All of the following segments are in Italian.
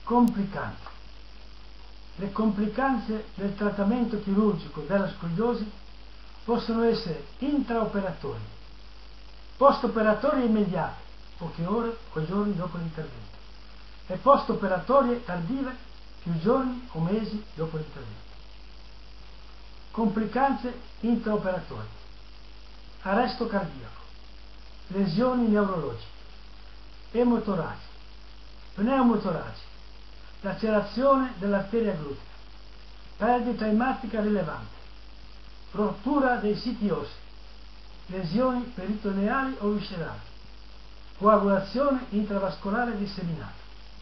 Complicanze. Le complicanze del trattamento chirurgico della scoliosi possono essere intraoperatorie, postoperatorie immediate, poche ore o giorni dopo l'intervento, e postoperatorie tardive, più giorni o mesi dopo l'intervento. Complicanze intraoperatorie: arresto cardiaco, lesioni neurologiche, emotoraci, pneumotoraci, lacerazione dell'arteria glutea, perdita emmatica rilevante, rottura dei siti ossei, lesioni peritoneali o viscerali, coagulazione intravascolare disseminata.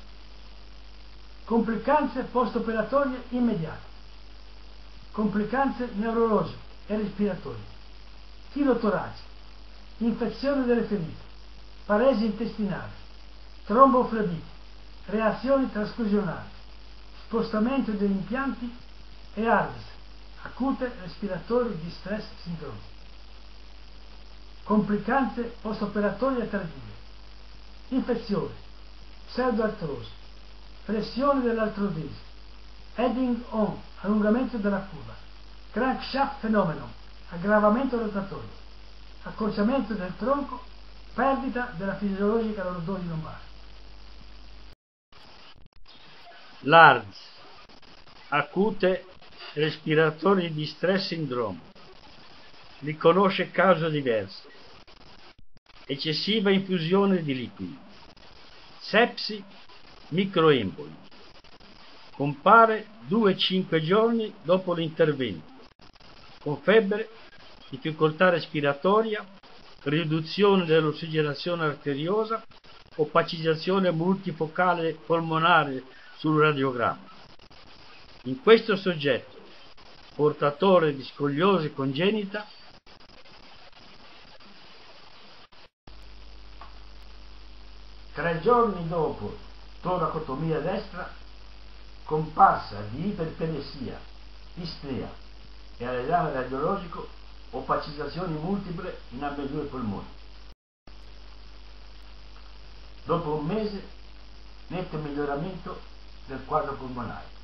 Complicanze postoperatorie immediate, complicanze neurologiche e respiratorie, tirotoraci, infezione delle ferite, paresi intestinali, tromboflebiti, reazioni trasfusionali, spostamento degli impianti e ARDS, acute respiratory distress syndrome. Complicanze postoperatorie tardive: infezione, pseudoartrosi, flessione dell'artrodesi, heading on, allungamento della curva, crankshaft fenomeno, aggravamento rotatorio, accorciamento del tronco, perdita della fisiologica lordosi lombare. L'ARDS, acute respiratory distress syndrome, riconosce cause diverse: eccessiva infusione di liquidi, sepsi, microemboli, compare 2-5 giorni dopo l'intervento, con febbre, difficoltà respiratoria, riduzione dell'ossigenazione arteriosa, opacizzazione multifocale polmonare sul radiogramma. In questo soggetto, portatore di scoliosi congenita, Tre giorni dopo toracotomia destra, comparsa di iperpenesia, ispnea e all'esame radiologico opacizzazioni multiple in ambedue i polmoni. Dopo un mese netto miglioramento del quadro polmonare.